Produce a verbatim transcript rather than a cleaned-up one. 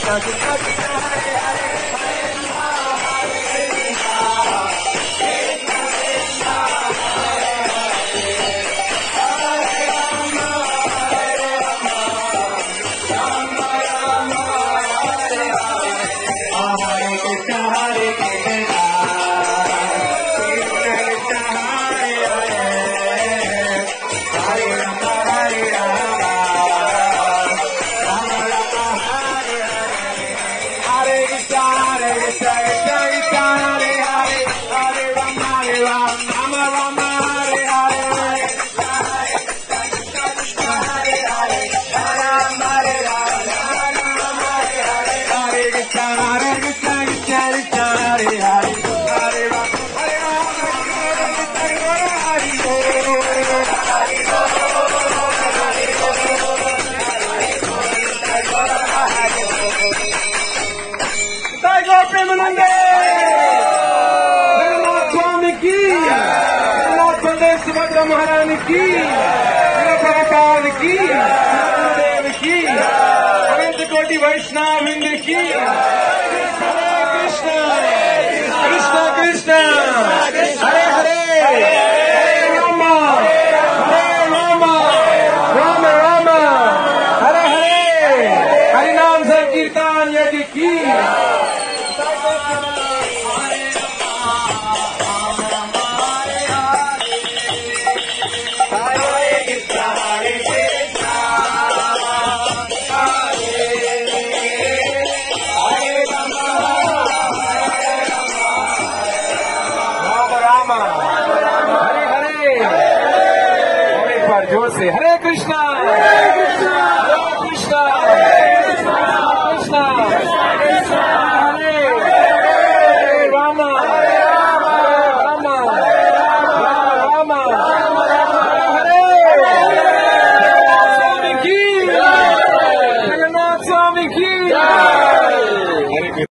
Sevashram Harinam ki, Prabhupada ki, Gurudev ki, Anant Koti Vaishnav Hind ki, Hare Krishna, Krishna Krishna, Hare Hare, Hare Rama, Hare Rama, Rama Rama, Hare Hare, Harinam Sankirtan Yadi ki. जोर से हरे कृष्णा हरे कृष्णा हरे कृष्णा कृष्णा कृष्णा हरे हरे राम राम राम राम हरे जगन्नाथ स्वामी की जगन्नाथ स्वामी की